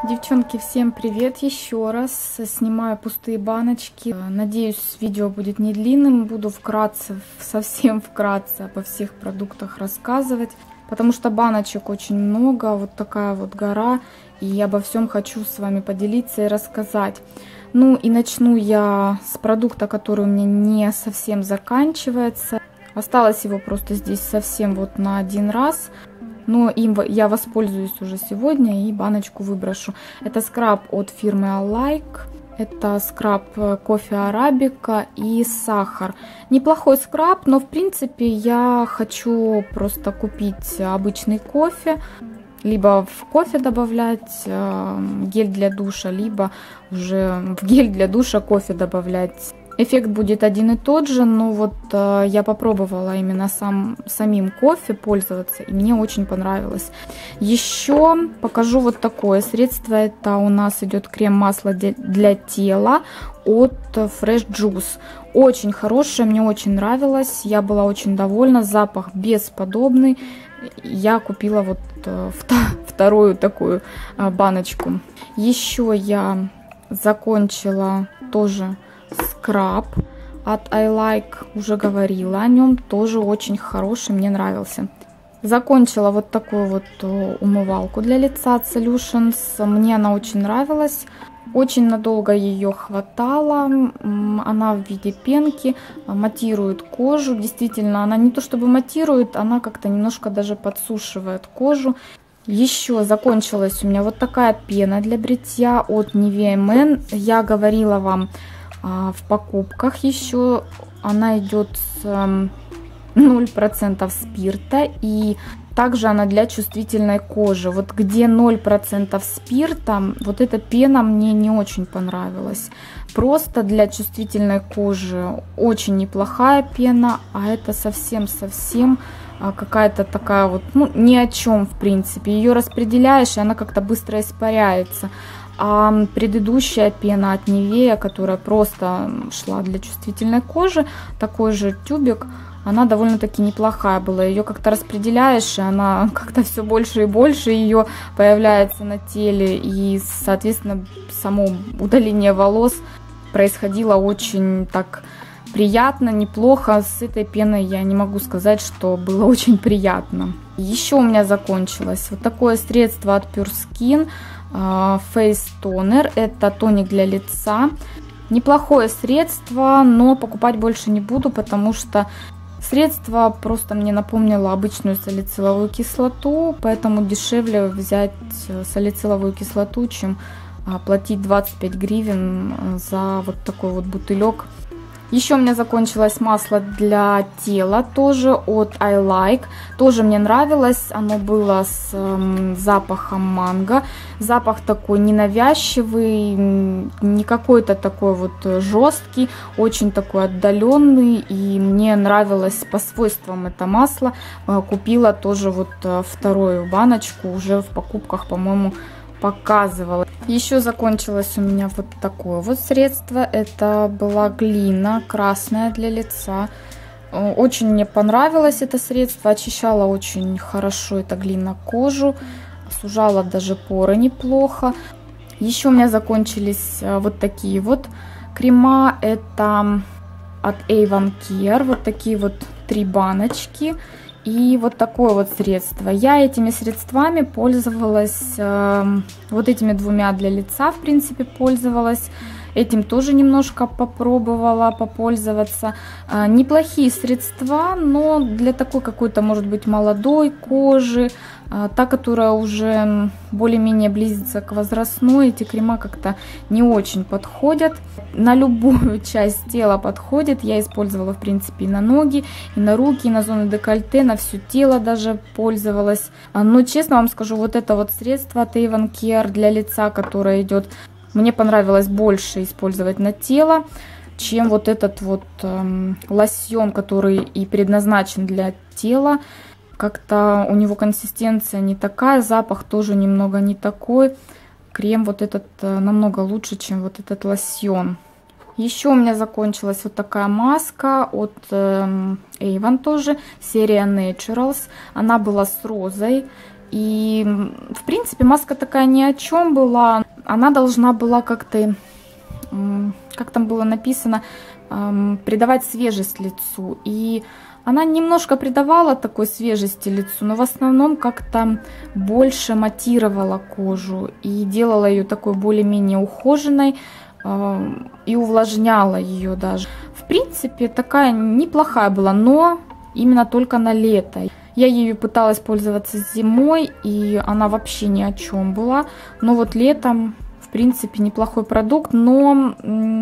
Девчонки, всем привет еще раз. Снимаю пустые баночки. Надеюсь, видео будет не длинным. Буду вкратце, совсем вкратце обо всех продуктах рассказывать. Потому что баночек очень много, вот такая вот гора. И обо всем хочу с вами поделиться и рассказать. Ну и начну я с продукта, который у меня не совсем заканчивается. Осталось его просто здесь совсем вот на один раз. Но им я воспользуюсь уже сегодня и баночку выброшу. Это скраб от фирмы Alike. Это скраб кофе арабика и сахар. Неплохой скраб, но в принципе я хочу просто купить обычный кофе. Либо в кофе добавлять гель для душа, либо уже в гель для душа кофе добавлять. Эффект будет один и тот же, но вот я попробовала именно самим кофе пользоваться, и мне очень понравилось. Еще покажу вот такое средство. Это у нас идет крем-масло для тела от Fresh Juice. Очень хорошее, мне очень нравилось, я была очень довольна, запах бесподобный. Я купила вот вторую такую баночку. Еще я закончила тоже скраб от Alike, уже говорила о нем, тоже очень хороший, мне нравился. Закончила вот такую вот умывалку для лица от Solutions, мне она очень нравилась, очень надолго ее хватало, она в виде пенки, матирует кожу, действительно, она не то чтобы матирует, она как-то немножко даже подсушивает кожу. Еще закончилась у меня вот такая пена для бритья от Nivea Men, я говорила вам в покупках еще, она идет с 0% спирта, и также она для чувствительной кожи. Вот где 0% спирта, вот эта пена мне не очень понравилась. Просто для чувствительной кожи очень неплохая пена, а это совсем-совсем какая-то такая вот, ну, ни о чем в принципе. Ее распределяешь, и она как-то быстро испаряется. А предыдущая пена от Nivea, которая просто шла для чувствительной кожи, такой же тюбик, она довольно-таки неплохая была. Ее как-то распределяешь, и она как-то все больше и больше ее появляется на теле. И, соответственно, само удаление волос происходило очень так приятно, неплохо. С этой пеной я не могу сказать, что было очень приятно. Еще у меня закончилось вот такое средство от Pure Skin. Face Toner, это тоник для лица. Неплохое средство, но покупать больше не буду, потому что средство просто мне напомнило обычную салициловую кислоту, поэтому дешевле взять салициловую кислоту, чем платить 25 гривен за вот такой вот бутылек. Еще у меня закончилось масло для тела, тоже от Alike. Тоже мне нравилось, оно было с запахом манго. Запах такой ненавязчивый, не какой-то такой вот жесткий, очень такой отдаленный. И мне нравилось по свойствам это масло. Купила тоже вот вторую баночку, уже в покупках, по-моему, показывала. Еще закончилось у меня вот такое вот средство. Это была глина красная для лица. Очень мне понравилось это средство. Очищала очень хорошо эта глина кожу. Сужала даже поры неплохо. Еще у меня закончились вот такие вот крема. Это от Avon Care. Вот такие вот 3 баночки. И вот такое вот средство. Я этими средствами пользовалась, вот этими 2 для лица, в принципе, пользовалась. Этим тоже немножко попробовала попользоваться. Неплохие средства, но для такой какой-то, может быть, молодой кожи, та, которая уже более-менее близится к возрастной, эти крема как-то не очень подходят. На любую часть тела подходит. Я использовала, в принципе, и на ноги, и на руки, и на зону декольте, на все тело даже пользовалась. Но, честно вам скажу, вот это вот средство от Avon Care для лица, которое идет, мне понравилось больше использовать на тело, чем вот этот вот лосьон, который и предназначен для тела. Как-то у него консистенция не такая, запах тоже немного не такой. Крем вот этот намного лучше, чем вот этот лосьон. Еще у меня закончилась вот такая маска от Avon тоже, серия Naturals. Она была с розой. И, в принципе, маска такая ни о чем была. Она должна была как-то, как там было написано, придавать свежесть лицу. И она немножко придавала такой свежести лицу, но в основном как-то больше матировала кожу и делала ее такой более-менее ухоженной и увлажняла ее даже. В принципе, такая неплохая была, но именно только на лето. Я ею пыталась пользоваться зимой, и она вообще ни о чем была. Но вот летом, в принципе, неплохой продукт, но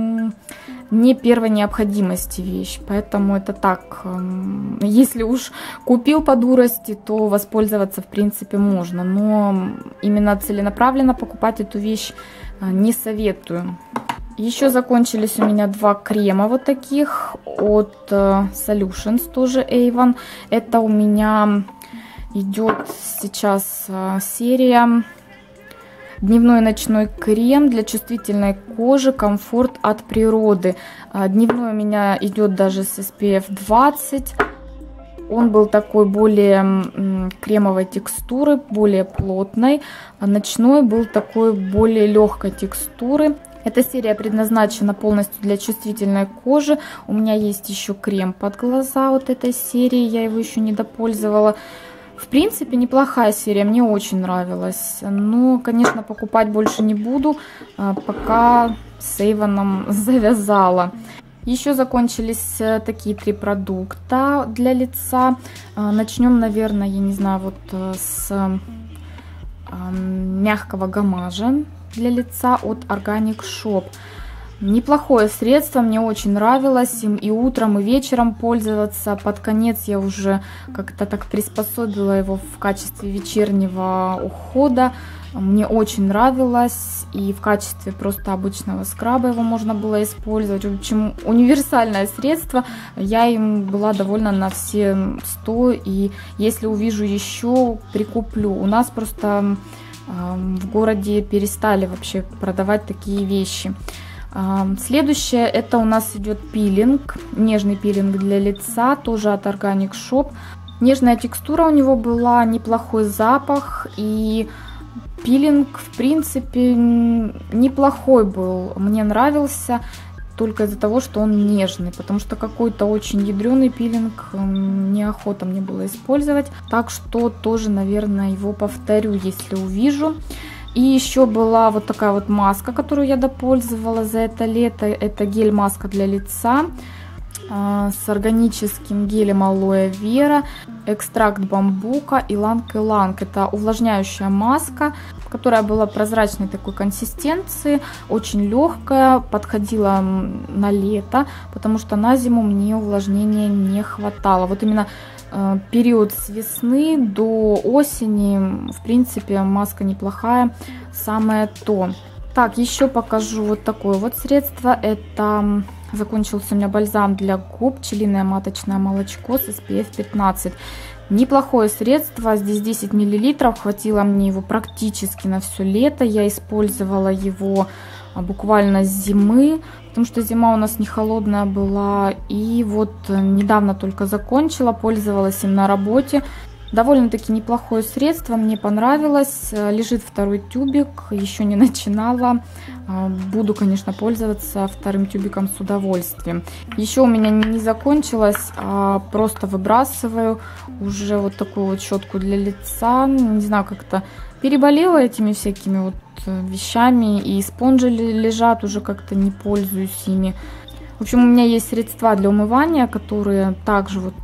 не первой необходимости вещь. Поэтому это так, если уж купил по дурости, то воспользоваться, в принципе, можно. Но именно целенаправленно покупать эту вещь не советую. Еще закончились у меня два крема вот таких от Solutions, тоже Avon. Это у меня идет сейчас серия дневной и ночной крем для чувствительной кожи, комфорт от природы. Дневной у меня идет даже с SPF 20. Он был такой более кремовой текстуры, более плотной. А ночной был такой более легкой текстуры. Эта серия предназначена полностью для чувствительной кожи. У меня есть еще крем под глаза вот этой серии, я его еще не допользовала. В принципе, неплохая серия, мне очень нравилась. Но, конечно, покупать больше не буду, пока с Avon завязала. Еще закончились такие три продукта для лица. Начнем, наверное, я не знаю, вот с мягкого гамажа для лица от Organic Shop. Неплохое средство, мне очень нравилось им и утром, и вечером пользоваться. Под конец я уже как-то так приспособила его в качестве вечернего ухода. Мне очень нравилось, и в качестве просто обычного скраба его можно было использовать. В общем, универсальное средство, я им была довольна на все 100, и если увижу еще, прикуплю. У нас просто в городе перестали вообще продавать такие вещи. Следующее, это у нас идет пилинг, нежный пилинг для лица, тоже от Organic Shop. Нежная текстура у него была, неплохой запах, и пилинг, в принципе, неплохой был, мне нравился. Только из-за того, что он нежный, потому что какой-то очень ядреный пилинг неохота мне было использовать. Так что тоже, наверное, его повторю, если увижу. И еще была вот такая вот маска, которую я допользовала за это лето. Это гель-маска для лица с органическим гелем алоэ вера, экстракт бамбука, иланг-иланг. Это увлажняющая маска, которая была прозрачной такой консистенции, очень легкая, подходила на лето, потому что на зиму мне увлажнения не хватало. Вот именно период с весны до осени, в принципе, маска неплохая, самое то. Так, еще покажу вот такое вот средство. Это закончился у меня бальзам для губ, пчелиное маточное молочко с SPF 15. Неплохое средство, здесь 10 мл, хватило мне его практически на все лето. Я использовала его буквально с зимы, потому что зима у нас не холодная была. И вот недавно только закончила, пользовалась им на работе. Довольно-таки неплохое средство, мне понравилось. Лежит второй тюбик, еще не начинала. Буду, конечно, пользоваться вторым тюбиком с удовольствием. Еще у меня не закончилось, а просто выбрасываю уже вот такую вот щетку для лица. Не знаю, как-то переболела этими всякими вот вещами, и спонжи лежат, уже как-то не пользуюсь ими. В общем, у меня есть средства для умывания, которые также вот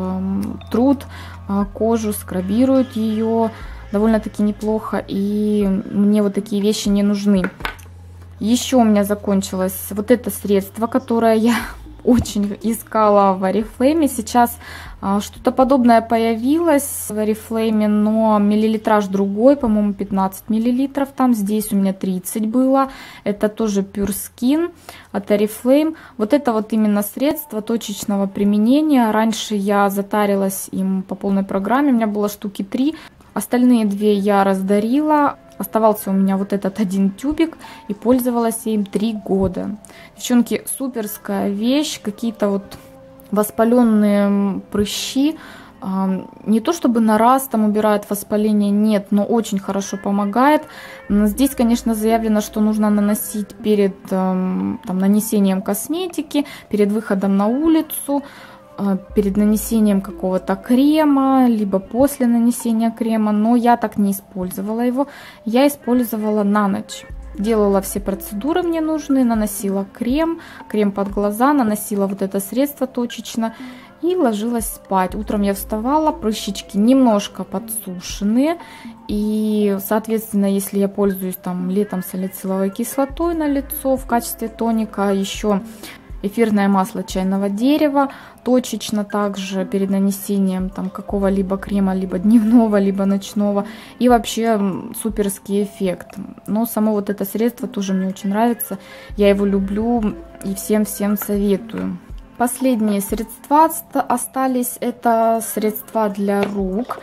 трут кожу, скрабируют ее довольно-таки неплохо, и мне вот такие вещи не нужны. Еще у меня закончилось вот это средство, которое я очень искала в Oriflame. Сейчас что-то подобное появилось в Oriflame, но миллилитраж другой, по-моему, 15 миллилитров там. Здесь у меня 30 было. Это тоже Pure Skin от Oriflame. Вот это вот именно средство точечного применения. Раньше я затарилась им по полной программе, у меня было штуки 3. Остальные 2 я раздарила. Оставался у меня вот этот один тюбик, и пользовалась я им 3 года. Девчонки, суперская вещь. Какие-то вот воспаленные прыщи Не то чтобы на раз там убирает воспаление, нет, но очень хорошо помогает. Здесь, конечно, заявлено, что нужно наносить перед там, нанесением косметики, перед выходом на улицу, перед нанесением какого-то крема, либо после нанесения крема, но я так не использовала его. Я использовала на ночь. Делала все процедуры мне нужные, наносила крем под глаза, наносила вот это средство точечно и ложилась спать. Утром я вставала, прыщички немножко подсушенные, и, соответственно, если я пользуюсь там летом салициловой кислотой на лицо в качестве тоника, еще эфирное масло чайного дерева, точечно также перед нанесением там какого-либо крема, либо дневного, либо ночного, и вообще суперский эффект. Но само вот это средство тоже мне очень нравится, я его люблю и всем советую. Последние средства остались, это средства для рук.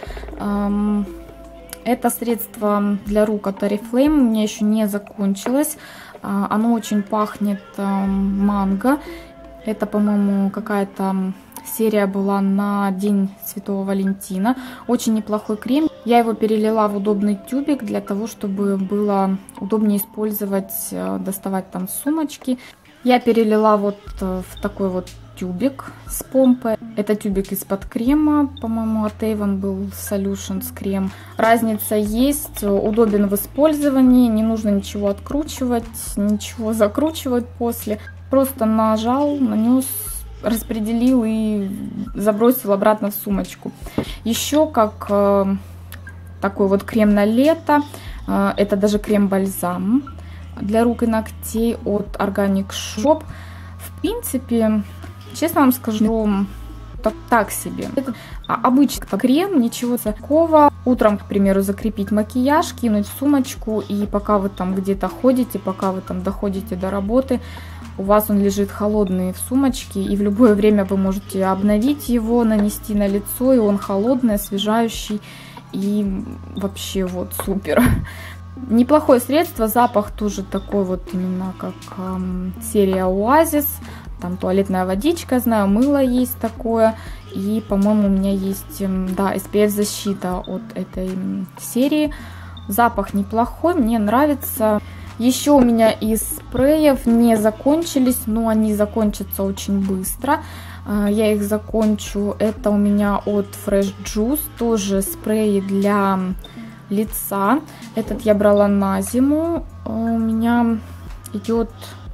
Это средство для рук от Oriflame у меня еще не закончилось. Оно очень пахнет манго. Это, по-моему, какая-то серия была на День Святого Валентина. Очень неплохой крем. Я его перелила в удобный тюбик для того, чтобы было удобнее использовать, доставать там сумочки. Я перелила вот в такой вот тюбик с помпой. Это тюбик из-под крема, по-моему, от Avon был Solutions крем. Разница есть, удобен в использовании, не нужно ничего откручивать, ничего закручивать после. Просто нажал, нанес, распределил и забросил обратно в сумочку. Еще как такой вот крем на лето, это даже крем-бальзам для рук и ногтей от Organic Shop. В принципе, честно вам скажу, так себе. Это обычный крем, ничего такого. Утром, к примеру, закрепить макияж, кинуть в сумочку, и пока вы там где-то ходите, пока вы там доходите до работы, у вас он лежит холодный в сумочке, и в любое время вы можете обновить его, нанести на лицо, и он холодный, освежающий, и вообще вот супер. Неплохое средство, запах тоже такой вот именно как серия Oasis. Там туалетная водичка, знаю, мыло есть такое. И, по-моему, у меня есть, да, SPF защита от этой серии. Запах неплохой, мне нравится. Еще у меня из спреев не закончились, но они закончатся очень быстро. Я их закончу. Это у меня от Fresh Juice, тоже спреи для лица. Этот я брала на зиму. У меня идет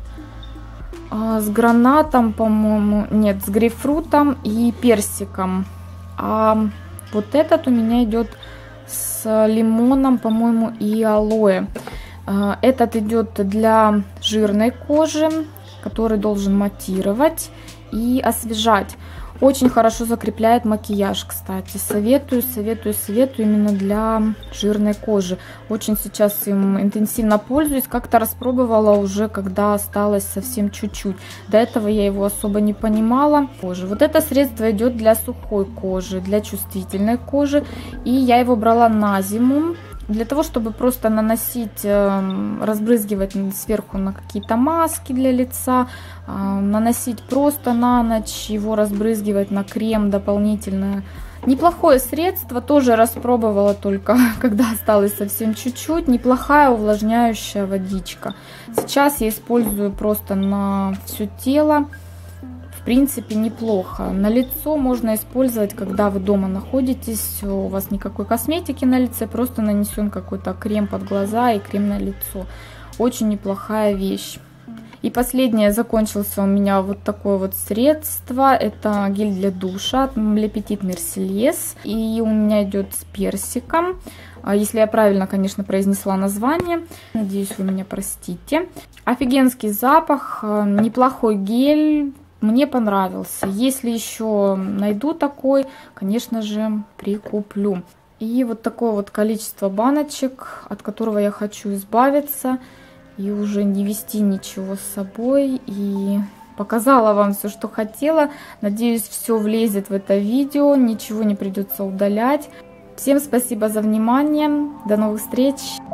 с гранатом, по-моему, нет, с грейпфрутом и персиком. А вот этот у меня идет с лимоном, по-моему, и алоэ. Этот идет для жирной кожи, который должен матировать и освежать. Очень хорошо закрепляет макияж, кстати. Советую именно для жирной кожи. Очень сейчас им интенсивно пользуюсь. Как-то распробовала уже, когда осталось совсем чуть-чуть. До этого я его особо не понимала. Вот это средство идет для сухой кожи, для чувствительной кожи. И я его брала на зиму. Для того, чтобы просто наносить, разбрызгивать сверху на какие-то маски для лица, наносить просто на ночь, его разбрызгивать на крем дополнительно. Неплохое средство, тоже распробовала только, когда осталось совсем чуть-чуть. Неплохая увлажняющая водичка. Сейчас я использую просто на все тело. В принципе, неплохо. На лицо можно использовать, когда вы дома находитесь, у вас никакой косметики на лице, просто нанесен какой-то крем под глаза и крем на лицо. Очень неплохая вещь. И последнее, закончился у меня вот такое вот средство. Это гель для душа от Le Petit Mercilles. И у меня идет с персиком. Если я правильно, конечно, произнесла название. Надеюсь, вы меня простите. Офигенский запах, неплохой гель. Мне понравился. Если еще найду такой, конечно же, прикуплю. И вот такое вот количество баночек, от которого я хочу избавиться. И уже не вести ничего с собой. И показала вам все, что хотела. Надеюсь, все влезет в это видео. Ничего не придется удалять. Всем спасибо за внимание. До новых встреч.